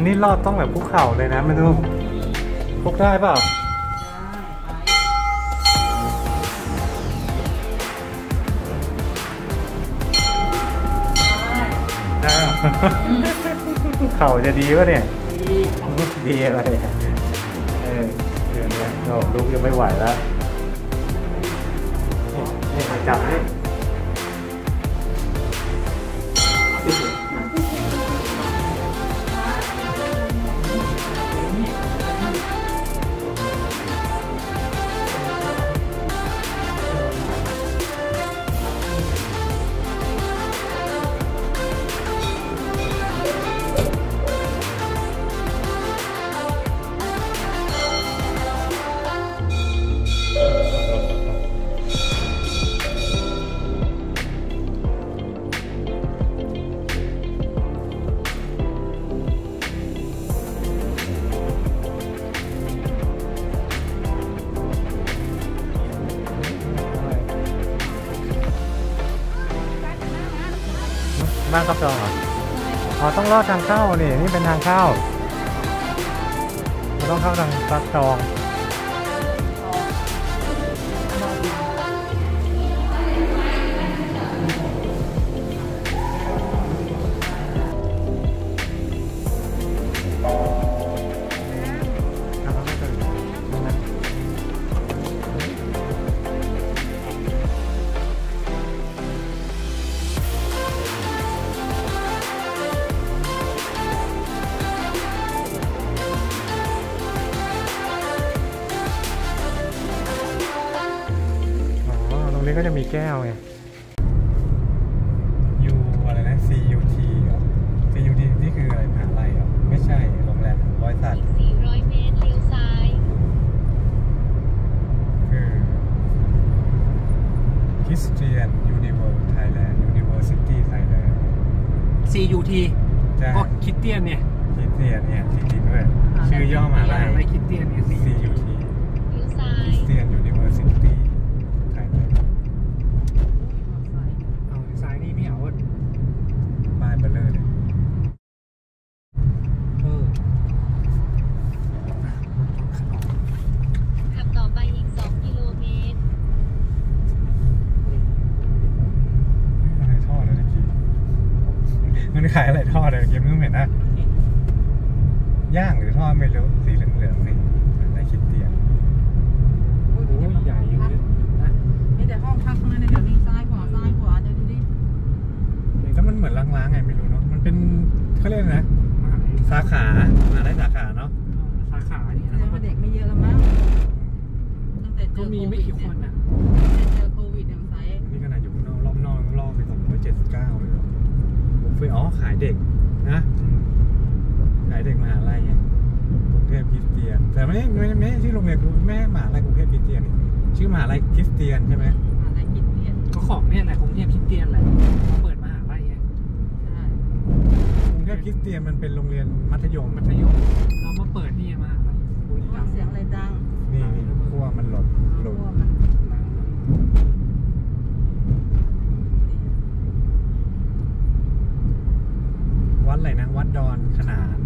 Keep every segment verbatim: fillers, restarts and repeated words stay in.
นี่รอดต้องแบบภูเขาเลยนะมาดูพกได้เปล่าเข่าจะดีวะเนี่ยดีอะไรเออเดี๋ยวนี้เราลูกยังไม่ไหวแล้วนี่จับนี่บ้านกับจองเหรออ๋อต้องลอดทางเข้านี่นี่เป็นทางเข้าเราต้องเข้าทางกับจองก็จะมีแก้วไง U อะไรนะ ซี ยู ที เหรอ ซี ยู ที นี่คืออะไรมหาลัยเหรอไม่ใช่โรงแรมบริษัทสี่ร้อยเมตรเลี้ยวซ้ายคือ Christian University Thailand University Thailand ซี ยู ที ก็คิดเตียนเนี่ยคิดเตียนเนี่ยจริงๆด้วยชื่อย่อมหาลัยอะไรคิดเตียนเนี่ยซี ยู ทีเลี้ยวซ้าย Christian Universityไปเลยเออขับต่อไปอีกสองกิโลเมตรอะไรท่อเลยเมื่อกี้มันขายอะไรท่อเลยเมื่อกี้มึงเห็นนะย่างหรือท่อไม่รู้สีเหลืองๆนี่อะไรคิดเตียนโอ้ยใหญ่อยู่เลยนะนี่แต่ห้องพักตรงนั้นเดี๋ยววิ่งซ้ายขวาซ้ายขวาเดี๋ยวดูดิแล้วมันเหมือนล้างๆไงไม่รู้เนาะมันเป็นเขาเรียกนะสาขาอะไรสาขาเนาะสาขาเนี่ยแสดงว่าเด็กไม่เยอะแล้วมั้งตั้งแต่เจอโควิดก็มีไม่กี่คนอ่ะเจอโควิดเนี่ยไซส์นี่ขนาดอยู่นอกรอบนอกรอบไปสองร้อยเจ็ดสิบเก้าเลยบุฟเฟ่อ๋อขายเด็กนะขายเด็กมหาลัยกรุงเทพคริสเตียนแต่ไม่ไม่ไม่ที่โรงเรียนแม่มหาลัยกรุงเทพคริสเตียนชื่อมหาลัยคริสเตียนใช่ไหมมหาลัยคริสเตียนก็ของเนี่ยแหละกรุงเทพคริสเตียนแหละเปิดมหาลัยไงใช่กรุงเทพคริสเตียนมันเป็นโรงเรียนมัธยมมัธยมเรามาเปิดนี่มาเสียงอะไรดังนี่นี่ขั้วมันหล่นหล่นวัดอะไรนะวัดดอนขนาน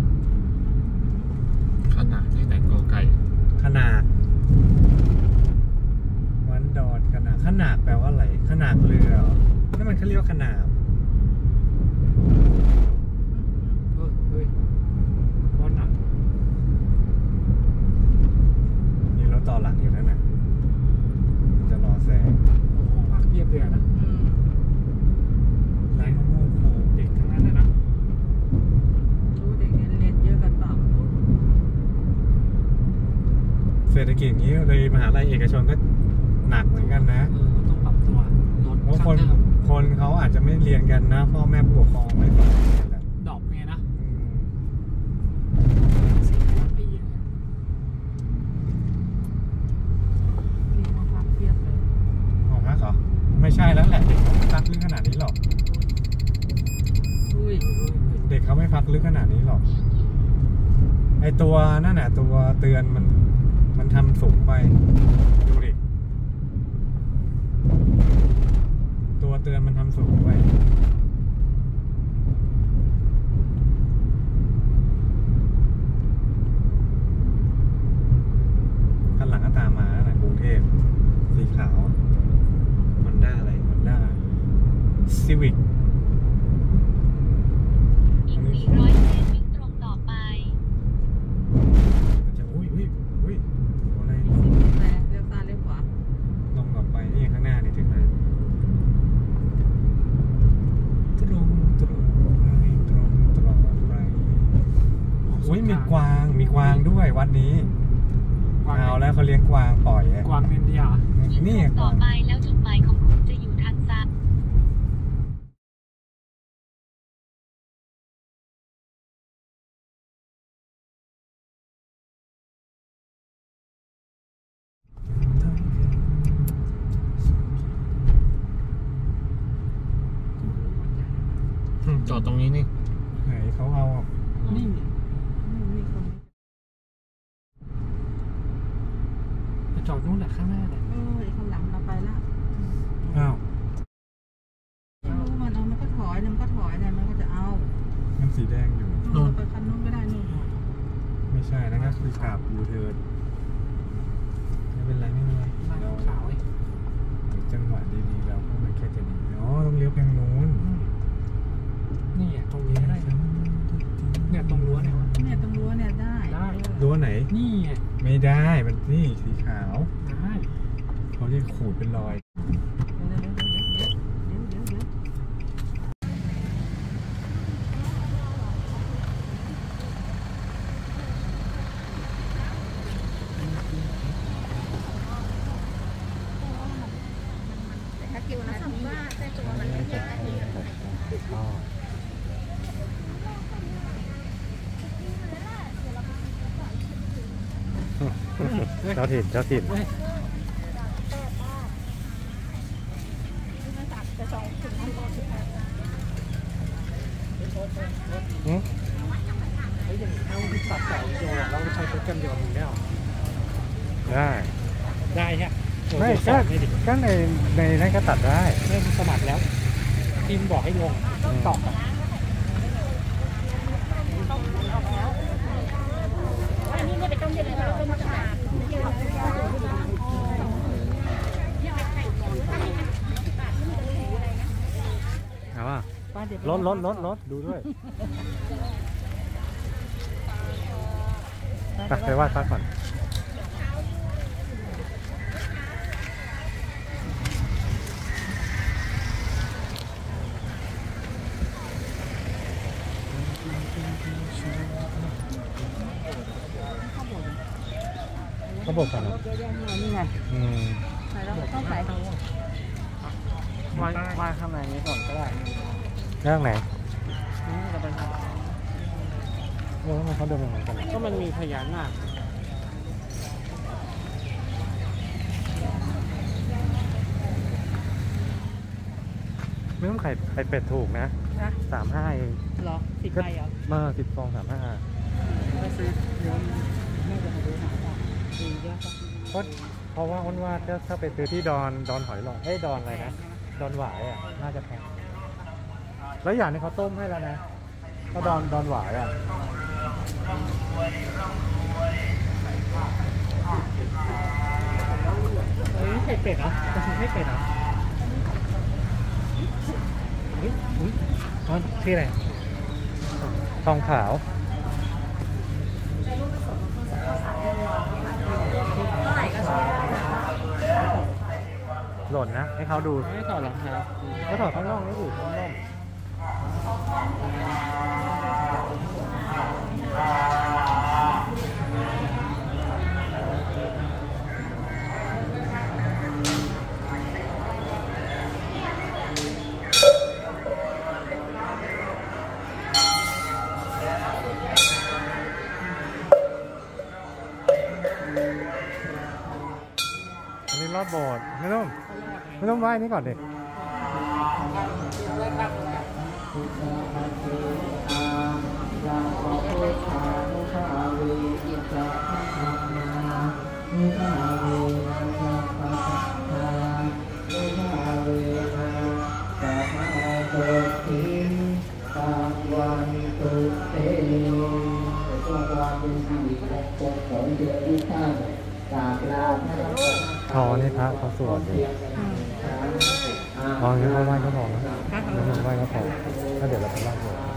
ขนาดที่ไหนกอไก่ขนาดวัดดอนขนาดขนาดแปลว่าอะไรขนาดเรือนั่นมันเขาเรียกว่าขนาดเฮ้ยเฮ้ยรถหนักนี่รถต่อหลังอยู่นั่นน่ะจะรอแซงโอ้โหพักเทียบเรือนะไร้มะม่วงโคเด็กทั้งนั้นเลยนะรู้เด็กเรียนเยอะกันเปล่าเศรษฐกิจนี้เลยมหาลัยเอกชนก็หนักเหมือนกันนะเออต้องปรับตัวลดเพราะคนคนเขาอาจจะไม่เรียนกันนะพ่อแม่ผู้ปกครองไม่สอนดอกไงนะสี่ห้าปีมีห้องพักเทียบเลยห้องพักเหรอไม่ใช่แล้วแหละเด็กเขาไม่พักลึกขนาดนี้หรอกเด็กเขาไม่พักลึกขนาดนี้หรอกไอตัวนั่นน่ะตัวเตือนมันมันทำสูงไปดูดิตัวเตือนมันทำสูงไปซีวิกอีกสี่ร้อยเมตรวิ่งตรงต่อไปจะอุ้ยอุ้ยอุ้ยอะไรแต่เลี้ยวซ้ายเลี้ยวขวาลงต่อไปนี่ข้างหน้านี่ถึงเลยตรงตรงตรงตรงไปอุ้ยมีกวางมีกวางด้วยวัดนี้กวางเอาแล้วเขาเลี้ยงกวางปล่อยอะกวางอินเดียวิ่งนี่ตรงกต่อวางไปแล้วจุดหมายของคุณจะอยู่ทางซ้ายจอดตรงนี้นี่ไหนเขาเอานี่มีคนจะจอดนู่นแหละข้างหน้าแหละเออไอ้ข้างหลังเราไปละอ้าวไม่รู้มันเอามันก็ถอยเนี่ยมันก็ถอยเนี่ยมันก็จะเอามันสีแดงอยู่เออไปคันนู้นก็ได้นู่นไม่ใช่นั่นก็คือกราบยูเทิร์นไม่เป็นไรไม่เป็นไรหน้าเราขาวไอ้จังหวะดีๆเราก็มาแค่จะหนีอ๋อต้องเลี้ยวไปทางนู้นนี่อ่ะตรงนี้ก็ได้เนี่ยตรงรั้วเนี่ยวะเนี่ยตรงรั้วเนี่ยได้ได้รั้วไหนนี่ไงไม่ได้มันนี่สีขาวได้เขาเรียกขูดเป็นรอยเดี๋ยวเดี๋ยวเดี๋ยวเดี๋ยวเดี๋ยวเดี๋ยวเจ้าถิ่นเจ้าถิ่นเฮ้ยอืมเฮ้ยอย่างนี้เอาที่ตัดแต่วิดีโอเราใช้โปรแกรมเดียวกับมึงได้หรอได้ได้ฮะไม่ก็ก็ไม่ดิก็ในในนั้นก็ตัดได้เริ่มสมัครแล้วทีมบอกให้ลงต้องตอบอะเอาป่ะป้าเดี๋ยวรถรถรถรถดูด้วยไปไปไหว้พระก่อนเขาบอกก่อนนะนี่ไงอืมใส่แล้วต้องใส่วางวางข้างในนี้ก่อนก็ได้เรื่องไหนนี่จะเป็นเรื่องมันเขาเดินไปเหมือนกันเหรอก็มันมีพญานาคไม่ต้องไข่ไข่เป็ดถูกนะนะสามห้าเองเหรอสิบใบเหรอมาสิบฟองสามห้าก็ซื้อเยอะน่าจะมาดูหนังอ่ะดีเยอะปะเพราะเพราะว่าอ้นว่าถ้าถ้าไปซื้อที่ดอนดอนหอยหลอดเอ้ยดอนอะไรนะดอนหวายอ่ะน่าจะแพงแล้วอย่างนี้เขาต้มให้แล้วนะก็ดอนดอนหวายอ่ะเฮ้ยไข่เป็ดเหรอจะซื้อไข่เป็ดเหรออุ้ยอุ้ยอ๋อชื่ออะไรทองขาวหล่นนะให้เขาดูไม่ถอดรองเท้าเขาถอดข้างนอกนี่อยู่ข้างนอกอันนี้รอดโบสถ์ไม่ต้องไม่ต้องไหว้นี่ก่อนดิ อ๋อนี่พระเขาสวดอยู่อ๋องั้นเขาไหว้ก็พอแล้วพระเขาน้ำมันไหว้ก็พอแล้วเดี๋ยวเราไปลาดโบสถ์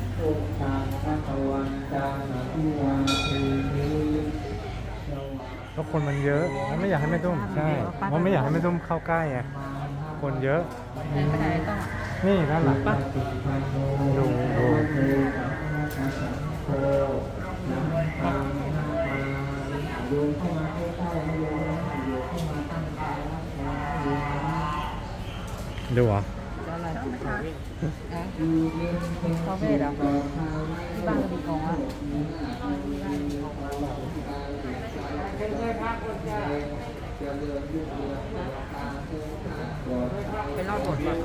แล้วคนมันเยอะแล้วไม่อยากให้แม่ตุ้มใช่เพราะไม่อยากให้แม่ตุ้มเข้าใกล้ไงคนเยอะนี่ด้านหลังดูดูดูเหรออะไรคาเฟ่เหรอที่บ้านกระดิ่งของอ่ะไปเล่าบทก่อน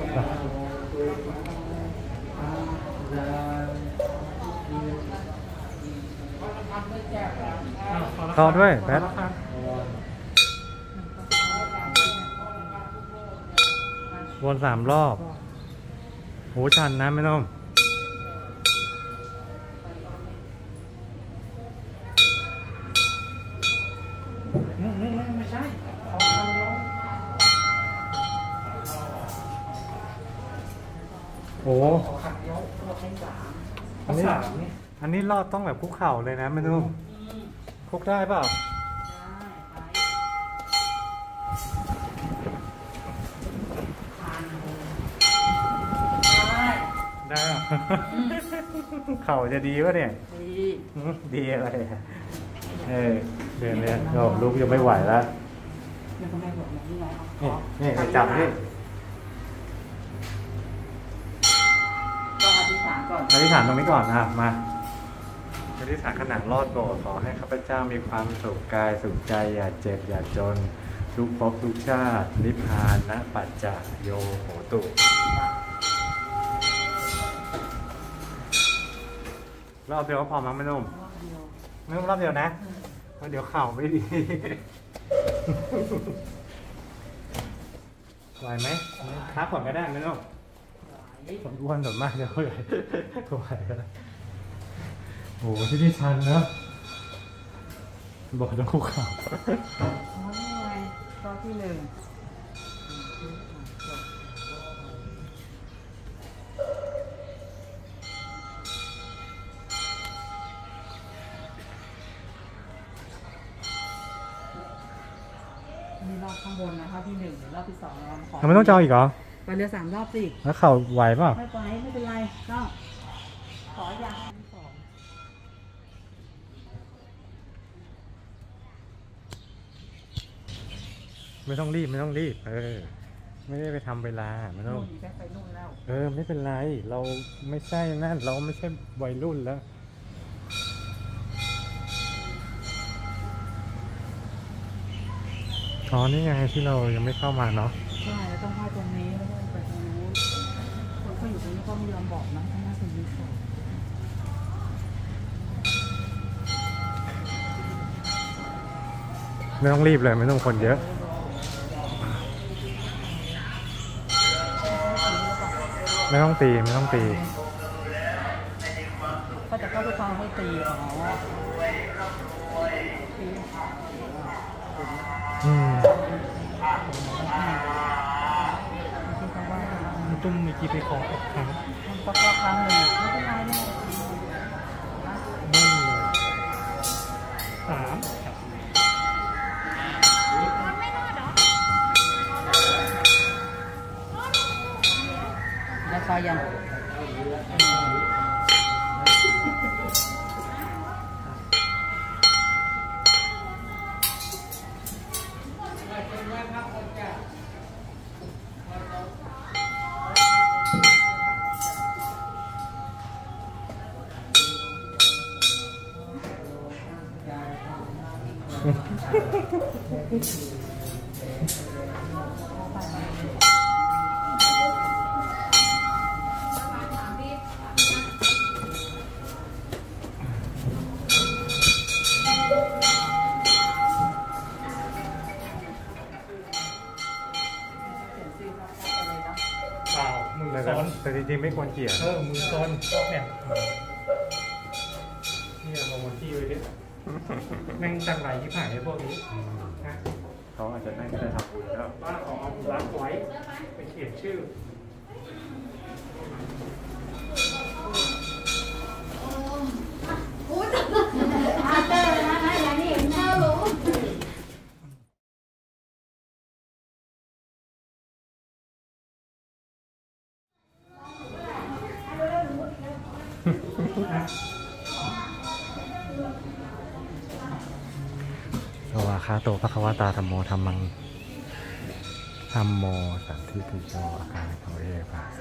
ต่อด้วยแพทวนสามรอบโหชันนะไม่ต้องไม่ใช่เขาทำแล้วโอ้อันนี้สามนี่อันนี้รอดต้องแบบคุกเข่าเลยนะไม่ต้องคุกได้เปล่าได้หรอเข่าจะดีวะเนี่ยดีดีอะไรเออเดินเลยโอ้ลูกยังไม่ไหวแล้วนี่นี่จับนี่ต้องอธิษฐานก่อนอธิษฐานตรงนี้ก่อนนะมาอธิษฐานขนาดรอดโบสถ์ขอให้ข้าพเจ้ามีความสุขกายสุขใจอย่าเจ็บอย่าจนทุกภพทุกชาตินิพพานนะปัจจโยโหตุรอบเดียวก็พอมั้งไม่นุ่มไม่นุ่มรอบเดียวนะเพราะเดี๋ยวเข่าไม่ดีไหวไหมพักผ่อนก็ได้ไม่นุ่มผมอ้วนส่วนมากเดี๋ยวไหวไหวแล้วโอ้ที่นี่ชันเนอะบอกต้องคุกเข่าอ๋อนี่ไงรอบที่หนึ่งมีรอบข้างบนนะคะที่หนึ่งรอบที่สองเราขอทำไมต้องเจาอีกเหรอไปเรือสามรอบสิแล้วเข่าไหวเปล่าไม่ไปไม่เป็นไรต้องขออย่างสองไม่ต้องรีบไม่ต้องรีบเออไม่ได้ไปทำเวลาไม่ต้องเออไม่เป็นไรเราไม่ใช่นั่นเราไม่ใช่วัยรุ่นแล้วอ๋อนี่ไงที่เรายังไม่เข้ามาเนาะใช่ต้องเข้าตรงนี้แล้วก็ไปตรงนู้นคนเขาอยู่ตรงนี้ก็ไม่ยอมบอกนะข้างหน้าเป็นรีสอร์ทไม่ต้องรีบเลยไม่ต้องคนเยอะไม่ต้องตีไม่ต้องตีเขาจะเข้าไปฟังให้ตีอ๋ออืมตุ้มมีกี่ไปขอกับครั้งก็ขอครั้งหนึ่งไม่เป็นไรเนี่ยนั่นเลยสามแล้วพอยังแต่จริงๆไม่ควรเกี่ยวเออมือซ้อนเนี่ยนี่เราโมที่ไว้ดิแม่งจังไรที่ผ่านไอ้พวกนี้นะเขาอาจจะไม่ได้ทำบุญแล้วบ้านขอเอารักไว้ไปเขียนชื่อภวาคาโตภควตาธัมโมธัมมังธัมโมสันทิติโยอาการโตเอภา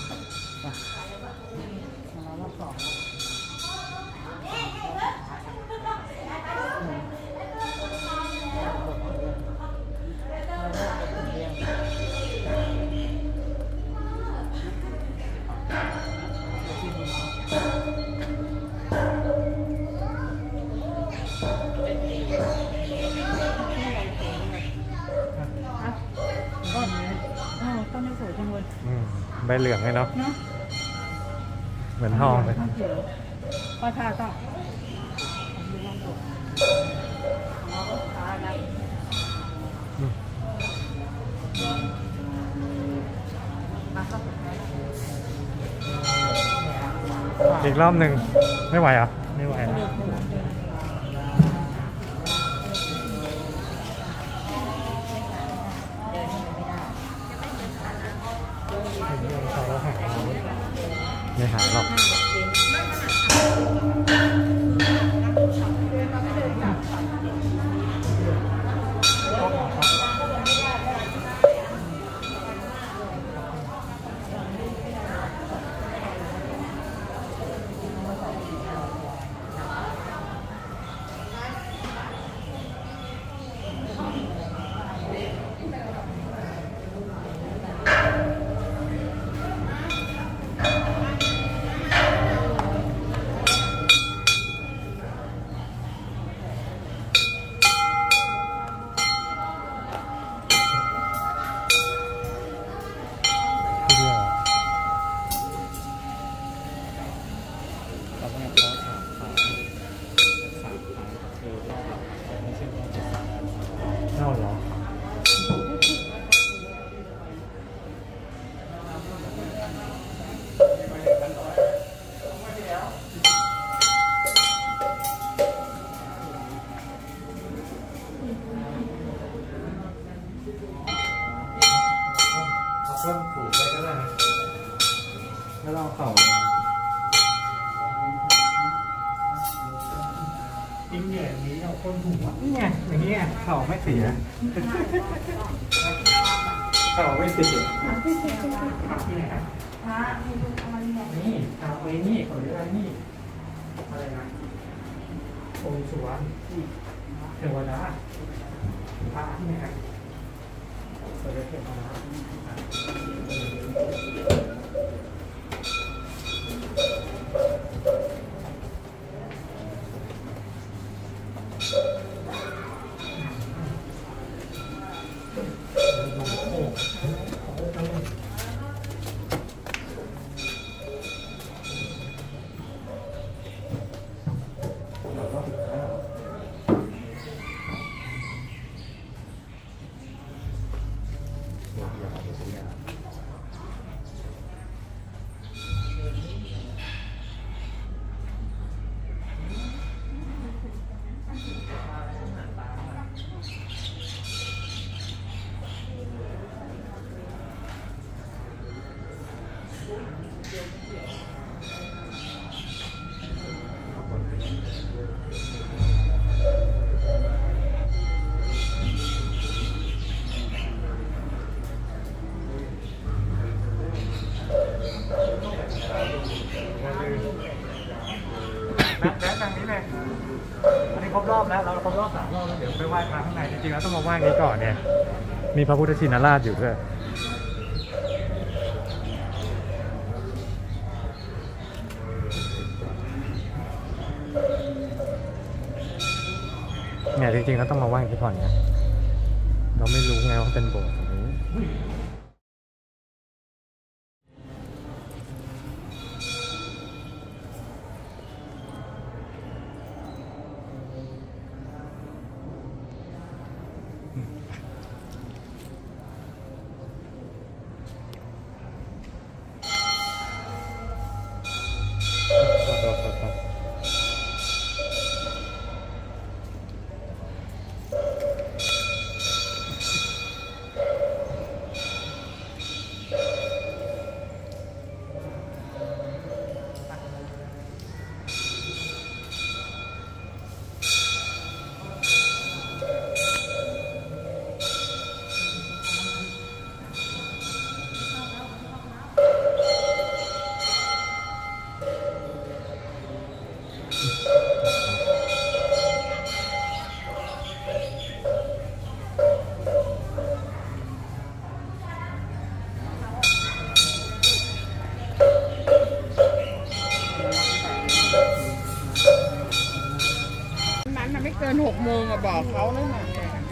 ใบเหลืองไงเนาะเหมือนทองเลยก็ทาต่ออีกรอบหนึ่งไม่ไหวอ่ะไม่ไหวแล้วไม่หายหรอกก้นถูไปก็ได้นะแล้วเราเข่าจริงเนี่ยนี้เอาก้นถูอ่ะนี่ไงอย่างนี้ไงเข่าไม่เสียเข่าไม่เสียที่ไหนครับนี่เอาไว้นี่ขอเรียกว่านี่อะไรนะองค์สุวรรณเทวดาพระที่ไหนครับขอเรียกเทวดาแล้วทางนี้เลยอันนี้ครบรอบแล้วเราครบรอบสามรอบแล้วเดี๋ยวไปไหว้พระข้างในจริงๆแล้วต้องมาไหว้นี้ก่อนเนี่ยมีพระพุทธชินราชอยู่ด้วยเนี่ยจริงๆแล้วต้องมาไหว้ที่ก่อนเนี่ยเราไม่รู้ไงว่าเป็นโบสถ์ตรงนี้กินหกโมงอะบอกเขาแล้วไง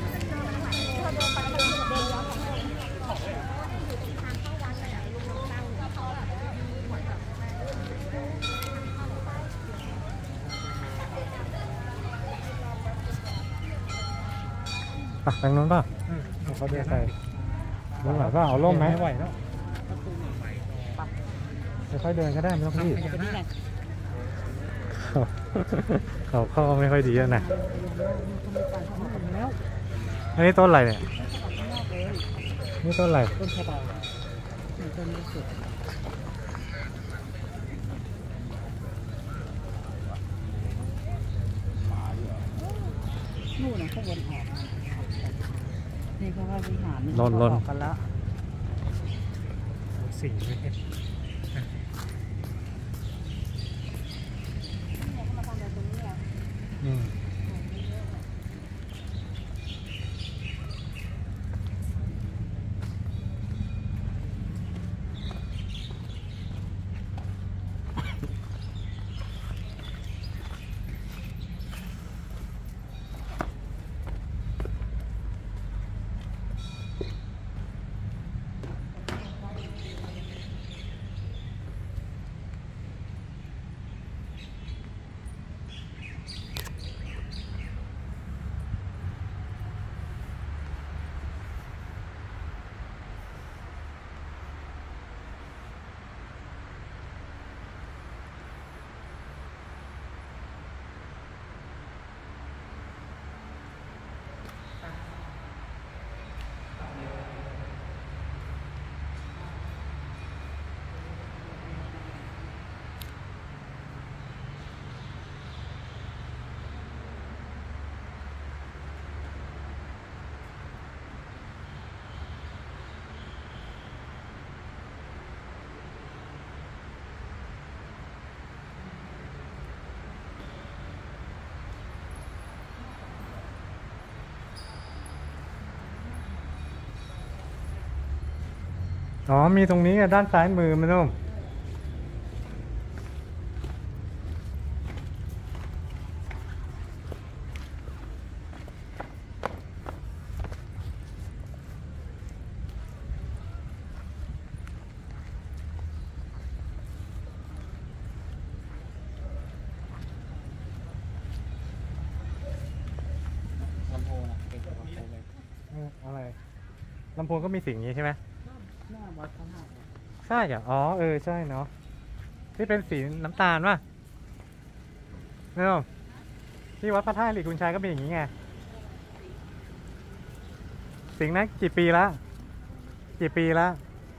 อ่ะทางนู้นป่ะเขาเดินไปนู้นไหวป่ะเอาร่มไหมไม่ไหวแล้วค่อยๆเดินก็ได้ไม่ต้องรีบเขาเข้าไม่ค่อยดีนะอันนี้ต้นอะไรเนี่ยนี่ต้นอะไรต้นชะบาต้นนี้สุดนู่นนะข้างบนออกนี่เขาว่าวิหารนี่ลนลนออกกันแล้วสีไม่เห็นอืมอ๋อมีตรงนี้ด้านซ้ายมือมันนุ่มลำโพงเป็นลำโพงเลยอะไรลำโพงก็มีสิ่งนี้ใช่ไหมหน้าวัดพระธาตุใช่เหรออ๋อเออใช่เนาะที่เป็นสีน้ำตาลป่ะไม่รู้ที่วัดพระธาตุหลีคุณชายก็เป็นอย่างนี้ไงสิ่งนั้นกี่ปีละกี่ปีละ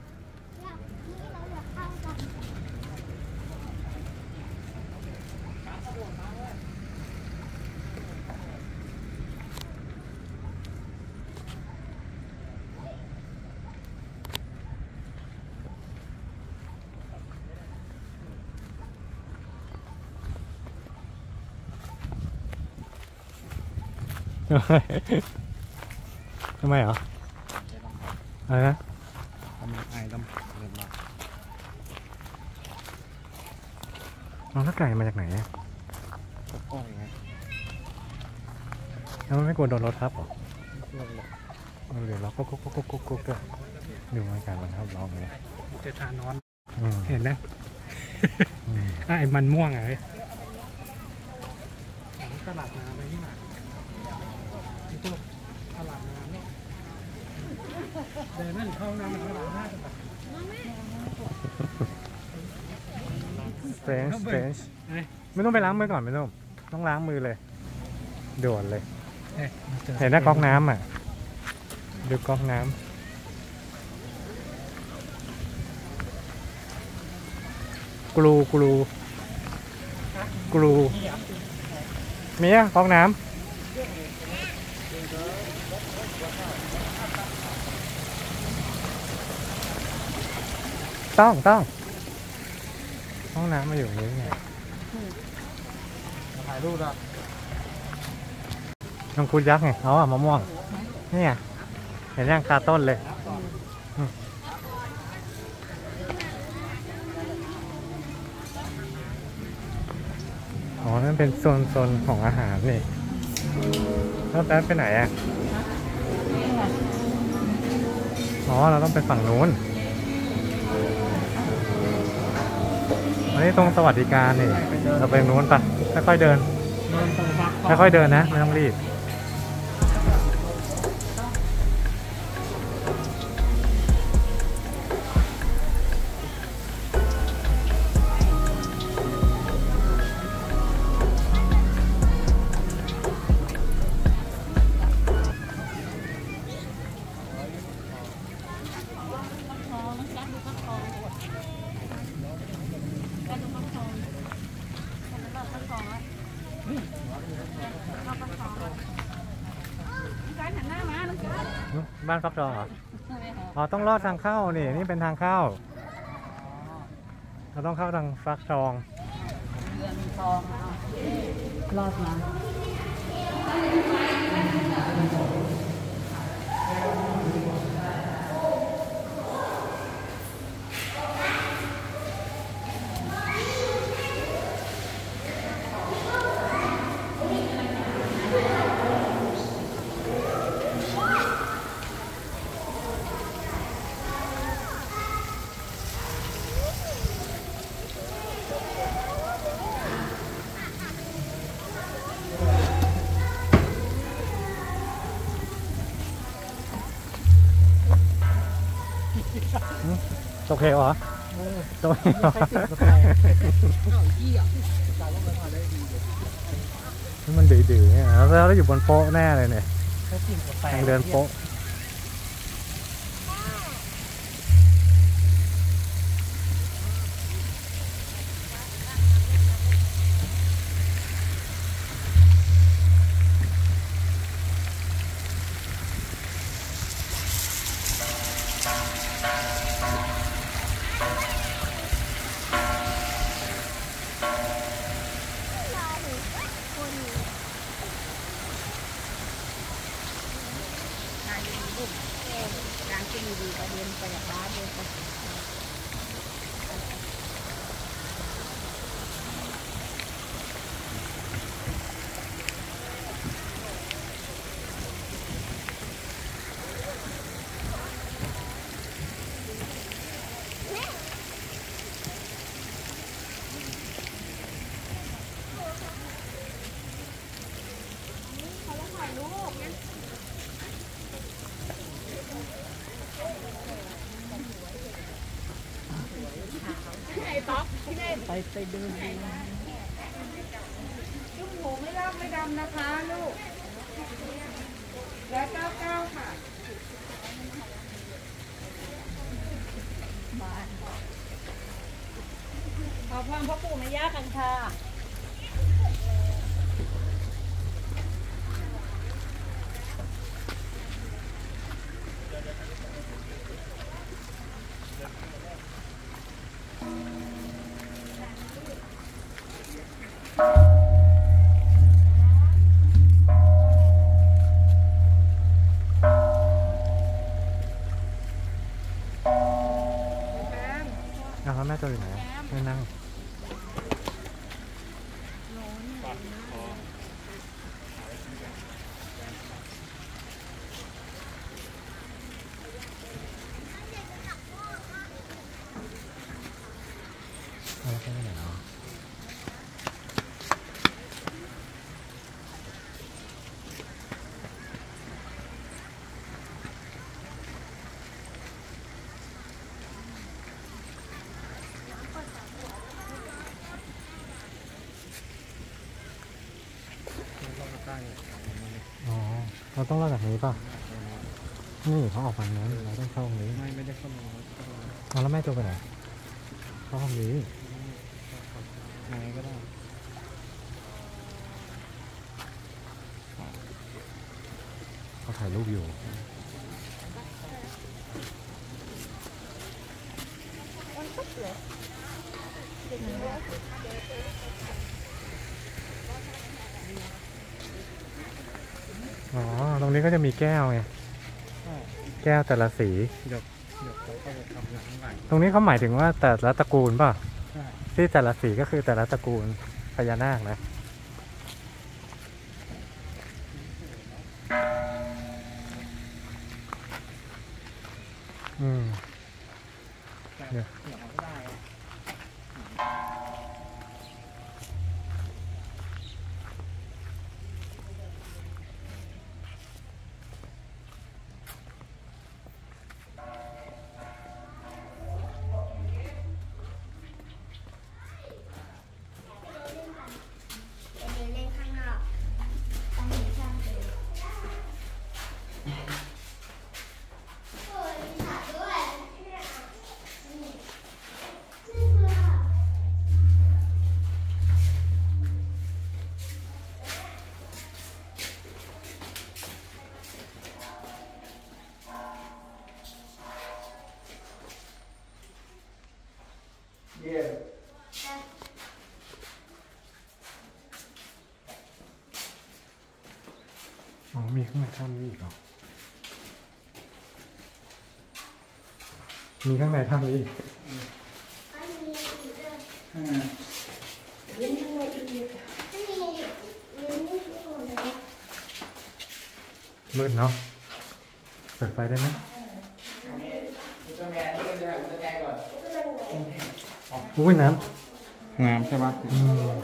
ทำไมเหรออะไรนะทำไอ้ลำเดินมาน้องถ้าไก่มาจากไหนอะก้อยไงแล้วมันไม่กลัวโดนรถทับหรอลงเลยเออเดี๋ยวเราก็กุ๊กกุ๊กกุ๊กกุ๊กกุ๊กด้วยดูบรรยากาศมันครับร้องเลยเจอทานอนอืมเห็นนะอืมไอ้มันม่วงไงตลาดน้ำไปนี่หว่าที่พวกตลาดน้ำเนี่ยเดินนั่นเข้าน้ำมันตลาดน้ำแบบสเตรนจ์สเตรนจ์ไม่ต้องไปล้างมือก่อนไม่ต้องต้องล้างมือเลยด่วนเลยเห็นหน้าก๊อกน้ำอ่ะดูก๊อกน้ำกลูกลูกลูมีอ่ะก๊อกน้ำต้องต้องห้องน้ำมาอยู่นี้ไงถ่ายรูปอ่ะน้องคุดยักษ์ไงเขาอ่ะมะม่วงนี่ไงเห็นยังคาต้นเลยอ๋อนั่นเป็นโซนโซนของอาหารนี่แล้วแป๊บไปไหนอ่ะอ๋อเราต้องไปฝั่งนู้นอันนี้ตรงสวัสดิการนี่เราไปนู้นปะค่อยๆเดินเดินตรงบักค่อยๆเดินนะไม่ต้องรีบบ้านฟักทองเหรออ๋อต้องลอดทางเข้านี่นี่เป็นทางเข้าเราต้องเข้าทางฟักทองเรือนทองรอดมาโอเคเหรอโอเคเหรอนี่มันดื้อๆเนี่ยแล้วเราอยู่บนโป๊ะแน่เลยเนี่ยทางเดินโป๊ะการกินดีๆก็เดินไปจากบ้านเลยค่ะไปไปเดินดูลูกหมูไม่ลอกไม่ดำนะคะลูกแล้วเก้าเก้าค่ะขอพรพ่อปู่แม่ย่ากันค่ะอ้าวแม่ตัวอยู่ไหนไม่นั่งแล้วไปไหนเนาะอ๋อเราต้องรอดจากนี้ป่ะนี่เขาออกฝั่งนั้นเราต้องเข้าตรงนี้ไม่ไม่ได้เข้ามาอ๋อแล้วแม่ตัวไปไหนเข้าห้องนี้ไหนก็ได้เขาถ่ายรูปอยู่อ๋อตรงนี้ก็จะมีแก้วไงแก้วแต่ละสีเดี๋ยวเดี๋ยวเขาจะทำข้างหลังตรงนี้เขาหมายถึงว่าแต่ละตระกูลป่ะที่แต่ละสีก็คือแต่ละตระกูลพญานาคนะเดี๋ยวเดี๋ยวมันก็ได้อะเล่นข้างนอกต้องมีช่างเลยอ๋อมีข้างในถ้ำนี้อีกเหรอมีข้างในถ้ำนี้อีกข้างในมืดเนาะเปิดไฟได้ไหมตัวแมนตัวแมนตัวแมนก่อนอุ้ยน้งามใช่ปะำอืม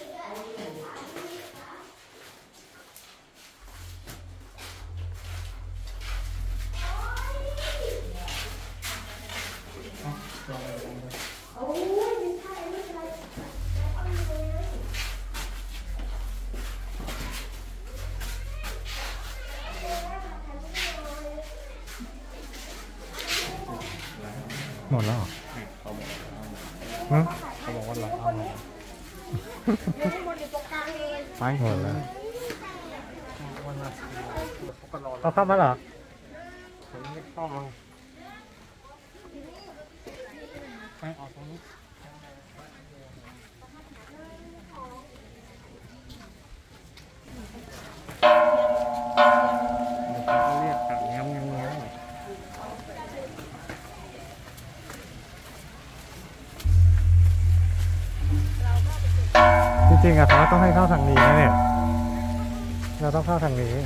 หมดแล้วเหรอเขาบอกฮะเขาบอกว่าเราเอาไปหมดแล้ววันละเขาก็รอเอาเข้ามาเหรอผมไม่ต้องเอาไปออกตรงนี้เดี๋ยวเขาเรียกกลับเงี้ยวเงี้ยวเงี้ยวจริงๆอะเขาต้องให้เข้าทางนี้นะเนี่ยเราต้องเข้าทางนี้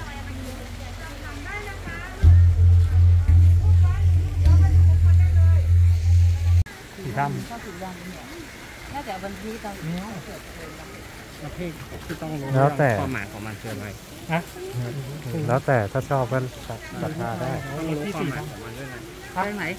สีดำก็สีดำเนี่ยน่าจะบันทึกตอนนี้เกิดเลยนะประเภทที่ต้องรู้แล้วแต่ความหมายของมันคืออะไรแล้วแต่ถ้าชอบก็ศรัทธาได้ต้องรู้ความหมายของมันด้วยนะไปไหน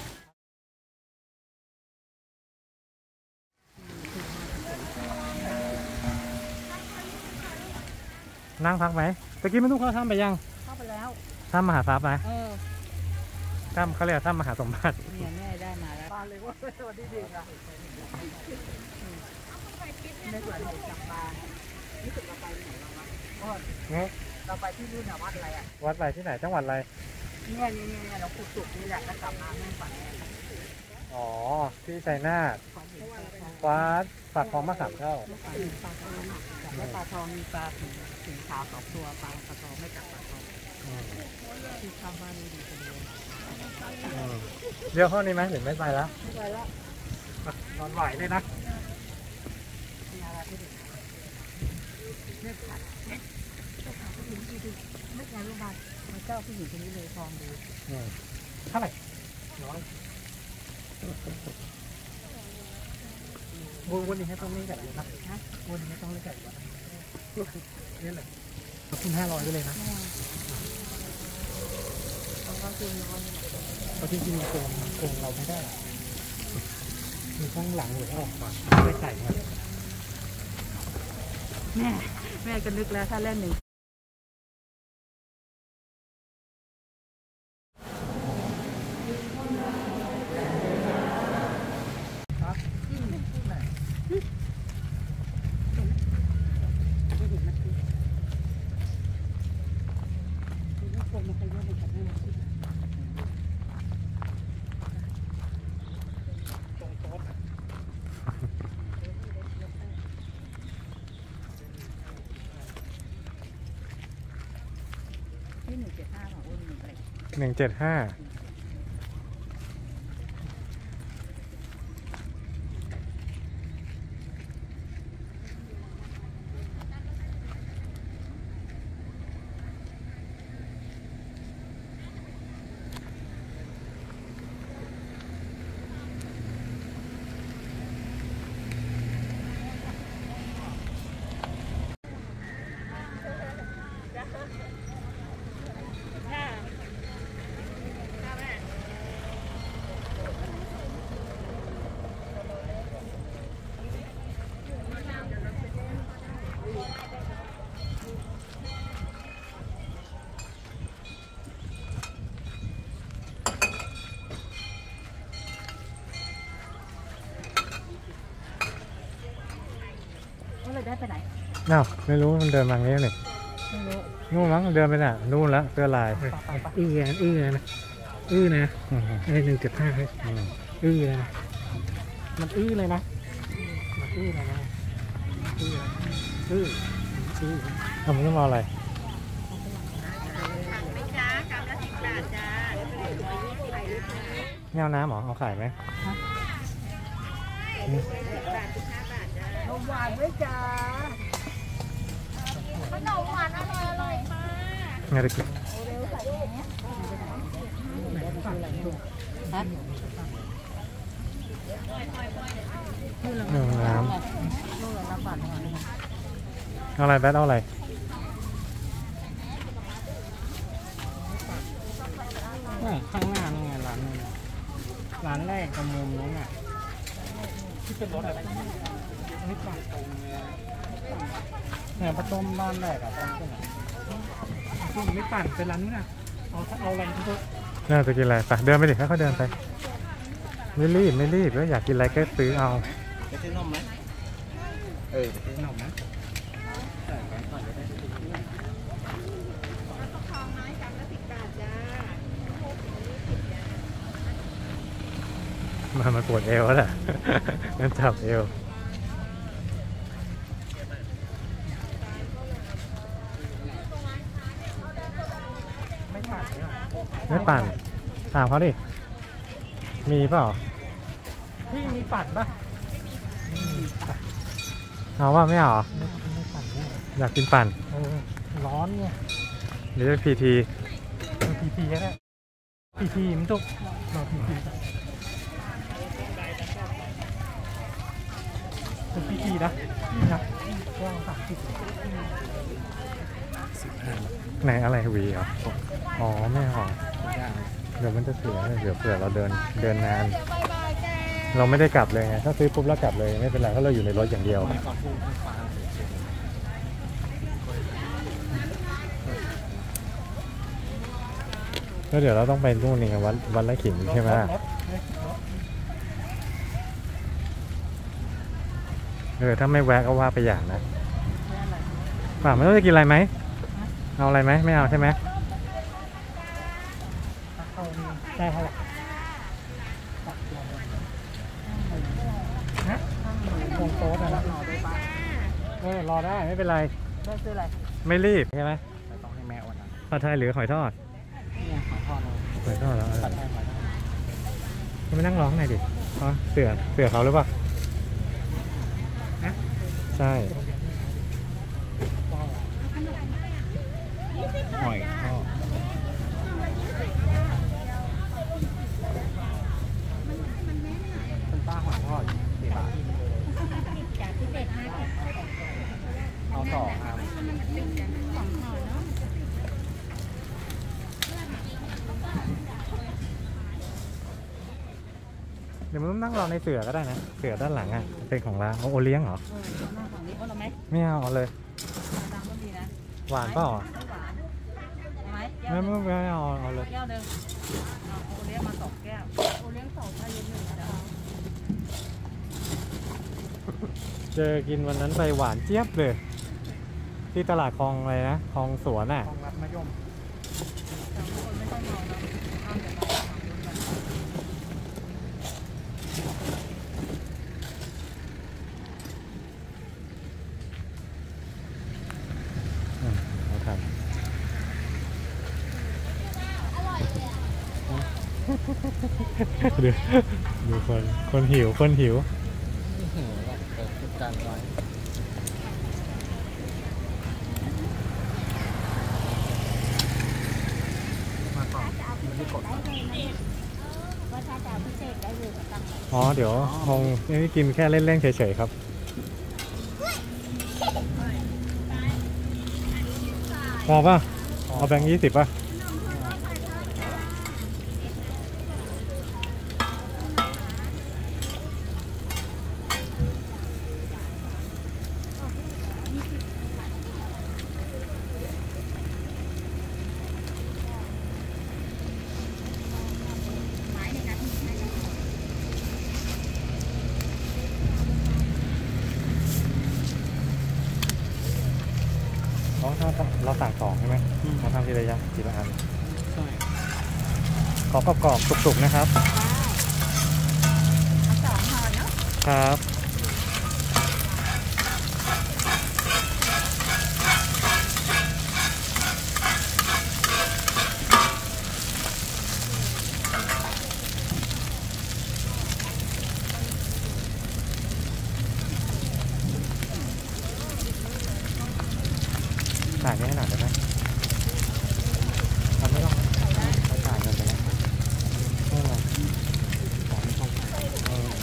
นั่งพักไหมตะกี้ไม่ต้องเข้าถ้ำไปยังเข้าไปแล้วถ้ำมหาทรัพย์นะเออถ้ำเขาเรียกถ้ำมหาสมบัติเนี่ยแม่ได้มาแล้วมาเลยว่าสวัสดีเด็กอ่ะในส่วนของจับปลานี่ถึงเราไปไหนเราวะเราไปที่นู่นน่ะวัดอะไรอ่ะวัดอะไรที่ไหนจังหวัดอะไรเนี่ยนี่เนี่ยเราขุดจุกนี่แหละแล้วกลับมาแม่ฝันอ๋อที่ชัยนาทวัดปากคลองมะขามเท่าปลาทองแล้วปลาทองมีปลาสีสีขาวสองตัวปลาปลาทองไม่กัดปลาทองที่ข้างบ้านนี่ดีจังเลยอืมเดี๋ยวข้อนี้ไหมหรือไม่ไปแล้วไม่ไปแล้วนอนไหวเลยนะมีอะไรที่ดีเลือกขัดเลือกขัดผู้หญิงดีดีเลือกงานรูปบัตรมาเจ้าผู้หญิงคนนี้เลยฟองดูอืมเท่าไหร่น้อยวันวันนี้ให้ต้องเล่นกันเลยนะฮะวันนี้ไม่ต้องเล่นกันเลยนะนี่เลยคุณห้าร้อยไปเลยนะเพราะว่าคือน้อยเพราะจริงๆโกงโกงเราไม่ได้หรอกมีข้างหลังหรือออกก่อนไม่ใส่มาแม่แม่ก็นึกแล้วถ้าเล่นหนึ่ง ที่หนึ่งเจ็ดห้าของอ้นหนึ่งอะไรหนึ่งเจ็ดห้าเลยได้ไปไหนอ้าวไม่รู้มันเดินมาอย่างนี้เลยไม่รู้นู่นมั้งเดินไปน่ะนู่นละเสื้อลายอื้อนะอื้อนะอื้อนะอืมไอ้หนึ่งเจ็ดห้าอืมอื้อเลยนะมันอื้อเลยนะมันอื้อเลยนะอื้ออื้ออื้อเอามันต้องรออะไรไม่จ้ากำละสิบบาทจ้าไม่เอาน้ำเหรอเอาไข่ไหมนมหวานด้วยจ้าขนมหวานอร่อยอร่อยค่ะไงตะกี้ฮะหนึ่งน้ลูกละน้ำปั่นหวานำเอาอะไรแบทเอาอะไรนี่ข้างหน้านี่ไงร้านนึงร้านแรกตรงมุมนู้นอ่ะที่เป็นรถอะไรนี่ฝั่งตรงเนี่ยเนี่ยประตูบ้านแรกอ่ะตรงนี้ซึ่งไม่ปั่นเป็นร้านนู้นอ่ะเอาเอาอะไรที่เขาน่าจะกินอะไรไปเดินไปดิให้เขาเดินไปไม่รีบไม่รีบแล้วอยากกินอะไรก็ซื้อเอาไปซื้อนมไหมเออไปซื้อนมนะใช่ก่อนก่อนจะได้ซื้อมามาปวดเอวแล้วแหละ งั้นจับเอวไม่ปั่นเนี่ยไม่ปั่นถามเขาดิมีเปล่าพี่มีปั่นปะเอาว่าไม่เอาเหรอไม่ไม่ปั่นเนี่ยอยากกินปั่นเออร้อนไงหรือจะพีทีพีทีก็ได้พีทีมันตุกรอพีทีเป็นพีทีนะนี่นะแก้วสามสิบไหนอะไรหวีเหรออ๋อไม่เอาเดี๋ยวมันจะเสียเดี๋ยวเผื่อเราเดินเดินนาน เราไม่ได้กลับเลยไงถ้าซื้อปุ๊บแล้วกลับเลยไม่เป็นไรเพราะเราอยู่ในรถอย่างเดียวแล้วเดี๋ยวเราต้องไปนู่นนี่ไงวัดวัดไร่ขิงใช่ไหมล่ะเออถ้าไม่แวะก็ว่าไปอย่างนะป่าไม่รู้จะกินอะไรไหมเอาอะไรไหมไม่เอาใช่ไหมได้เท่าไหร่ฮะตรงโต๊ะนะเออรอได้ไม่เป็นไรได้ซื้ออะไรไม่รีบใช่ไหมแต่ต้องให้แม่วันนั้นผัดไทยหรือหอยทอดเนี่ยขอทอดเลยหอยทอดแล้วเออตัดได้ไหมจะไปนั่งร้องหน่อยดิอ๋อเสือเสือเขาหรือเปล่าฮะใช่หอยทอดเป็นป้าหอยทอดสี่บาทเอาสองครับเดี๋ยวมึงนั่งรอในเสือก็ได้นะเสือด้านหลังอ่ะเป็นของร้านโอโอเลี้ยงเหรอเออหน้าฝั่งนี้เอาละไหมไม่เอาเอาเลยตามก็ดีนะหวานเปล่าไม่หวานเอาไหมแก้ไม่วหนึ่งไม่ไม่เอาเอาเลยแก้วหนึ่งเอาโอเลี้ยงมาสองแก้วโอเลี้ยงสองถ้าเย็นหนึ่งจะเอาเจอกินวันนั้นไปหวานเจี๊ยบเลย ที่ตลาดคลองอะไรนะคลองสวนอ่ะของรัดมะยมสามคนไม่ต้องเมานะห้ามอย่าเมาสามคนกันอืมเขาทำดูดูคนคนหิวคนหิวหิวแล้วเปิดทุกจานไว้มาต่อมันที่กดอ๋อเดี๋ยวคงนี่กินแค่เล่นๆเฉยๆครับพอป่ะเอาแบงค์ยี่สิบป่ะเราเราสั่งสองใช่ไหมเราทำทีละอย่างทีละอันใช่ขอกรอบๆสุกๆนะครับสองห่อเนาะครับถ่ายนี้ให้หน่อยได้ไหมทำไม่ต้องถ่ายกันไปแล้วไม่เป็นไรเออ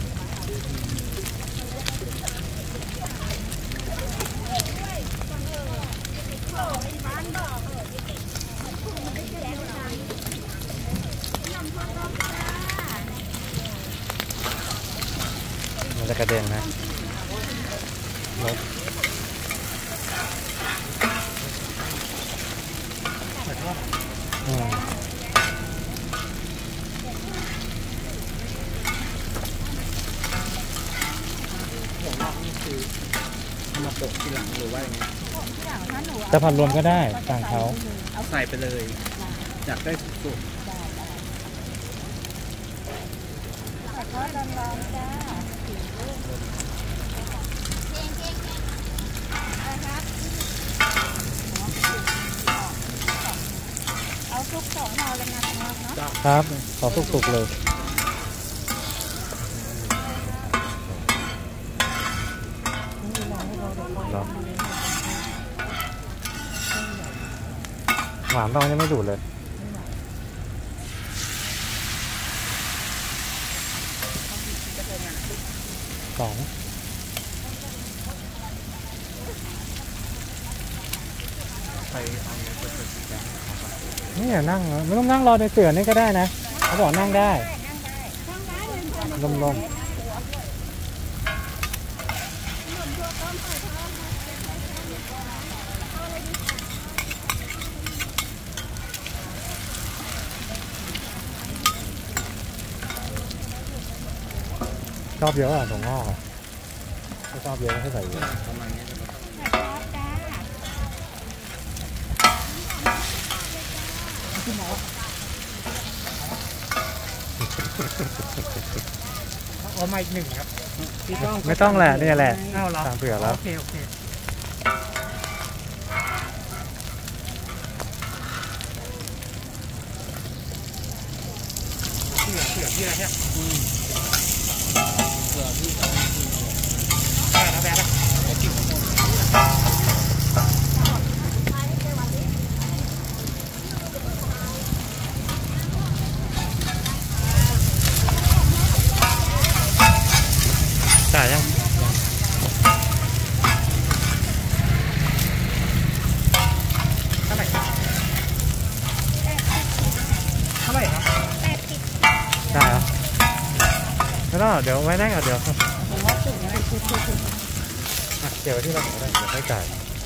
มันจะกระเด็นนะรถอืมผมนอกนี่คือเอามาโปะทีหลังหรือว่ายังไงจะผัดรวมก็ได้สั่งเขาเอาใส่ไปเลยอยากได้สุกก็ร้อนๆจ้าเอาซุปสองห่อเลยนะเนาะครับขอสุกๆเลยเหรอหวานเรายังไม่ดูดเลยสองๆไปเอาเนื้อเปิดๆกันนี่อย่านั่งนะไม่ต้องนั่งรอในเสือนี่ก็ได้นะเขาบอกนั่งได้ลมๆชอบเยอะอ่ะถั่วงอกอ่ะถ้าชอบเยอะก็ให้ใส่เยอะประมาณนี้นะครับเอามาอีกหนึ่งครับพี่ต้องไม่ต้องแหละนี่แหละเอาเหรอตามเผื่อแล้วโอเคโอเคเผื่อเผื่อพี่อะไรเนี่ยอืมเผื่อพี่ได้แล้วแบบจะกินขนมจ่ายยังเท่าไหร่ครับเท่าไหร่ครับจ่ายเหรอไม่ต้องเดี๋ยวไว้นั่งก่อนเดี๋ยวอ่ะเดี๋ยวไว้ที่เราก็ได้เดี๋ยวค่อยจ่าย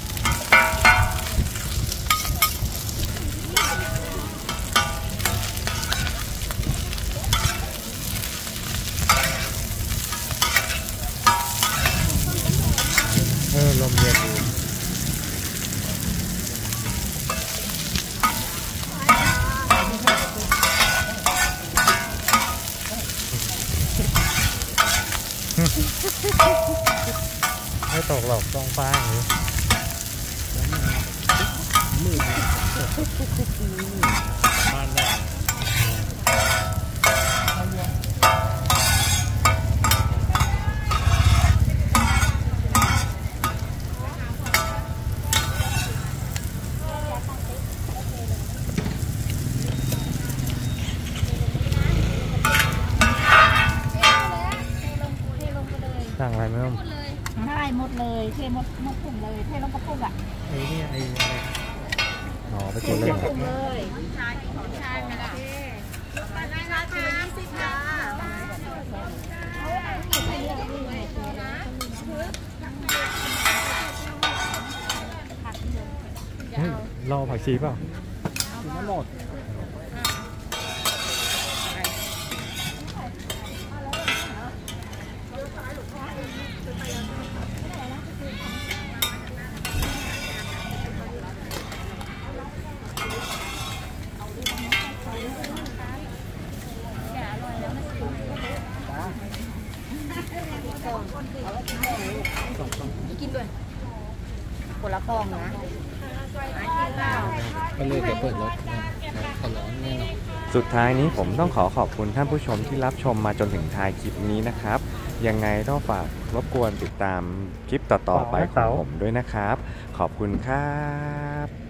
เออลมเย็นดีไม่ตกหรอกต้องฟ้าอย่างนี้มืดบ้านได้สั่งอะไรไม่รู้ได้หมดเลยเทหมดหมดถุงเลยเทลงกระปุกอ่ะไอ้นี่ไอ้อะไรอ๋อไปเทกินลเล่นงเหรอถุงเลยเฮ้ยรอผักชีเปล่าไม่หมดซองเอาละกี่ซองลูกกินด้วยคนละซองนะก็เลยเดี๋ยวเปิดรถขอร้อนแน่นอนสุดท้ายนี้ผมต้องขอขอบคุณท่านผู้ชมที่รับชมมาจนถึงท้ายคลิปนี้นะครับ ยังไงต้องฝากรบกวนติดตามคลิปต่อๆไปของผมด้วยนะครับ ขอบคุณครับ